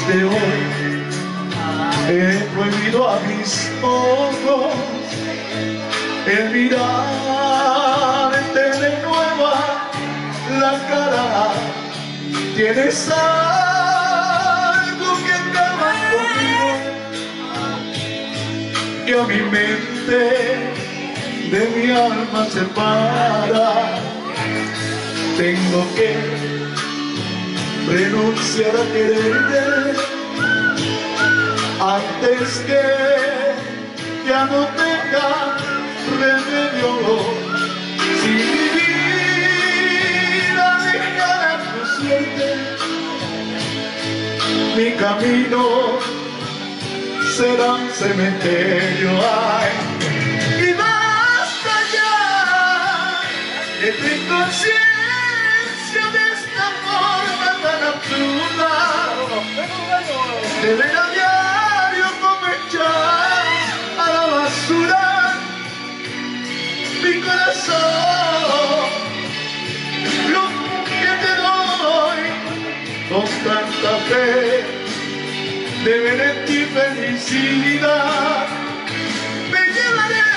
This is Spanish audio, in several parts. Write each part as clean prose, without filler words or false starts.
desde hoy he prohibido a mis ojos el mirarte de nuevo la cara. Tienes algo que acaba conmigo y a mi mente de mi alma separa. Tengo que renunciar a quererte antes que ya no tenga remedio. Si mi vida dejara tu suerte, mi camino será un cementerio. Ay, y basta ya de tu inconsciencia, de esta forma tan absurda de ver a diario como echar a la basura mi corazón. Lo que te doy con tanta fe de ver en ti felicidad, me llevaré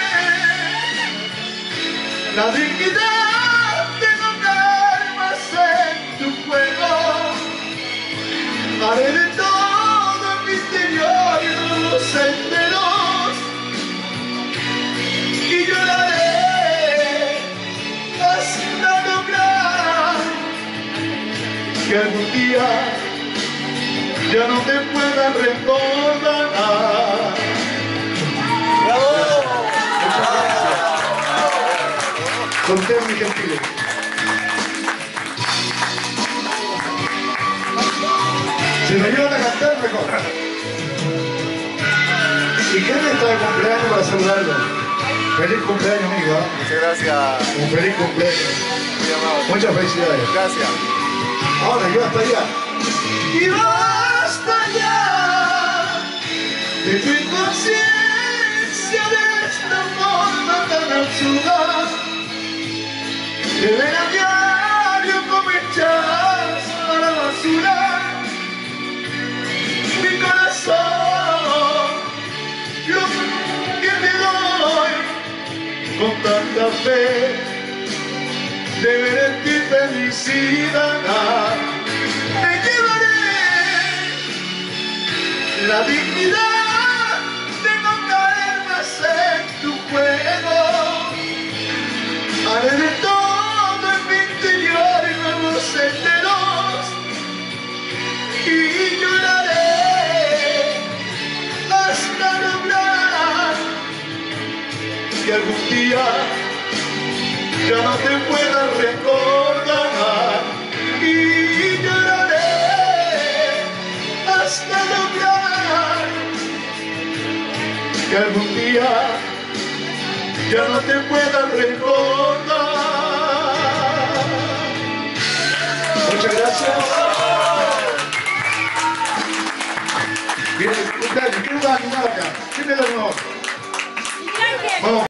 la dignidad de no caer más en tu juego. Haré de todo en mi interior y los senderos y lloraré hasta lograr que algún día ya no te puedan recordar. ¡Bravo! Muchas gracias. Con ustedes muy gentiles. Si me ayudan a cantar, mejor. ¿Y quién está de cumpleaños para saludarlo? Feliz cumpleaños, amigo. Muchas gracias. Un feliz cumpleaños. Muy amable. Muchas felicidades. Gracias. Ahora, yo hasta allá. Y basta ya de tu inconsciencia, de esta forma tan absurda de ver a diario como echas a la basura mi corazón. Lo que te doy con tanta fe de ver en ti felicidad, me llevaré la dignidad de no caer más en tu juego. Haré de todo en mi interior y nuevos senderos y lloraré hasta lograr que algún día ya no te pueda recordar, y lloraré hasta lograr que algún día ya no te pueda recordar. Muchas gracias. Bien, ¿qué lugar animar acá? ¿Quién es el honor? Vamos.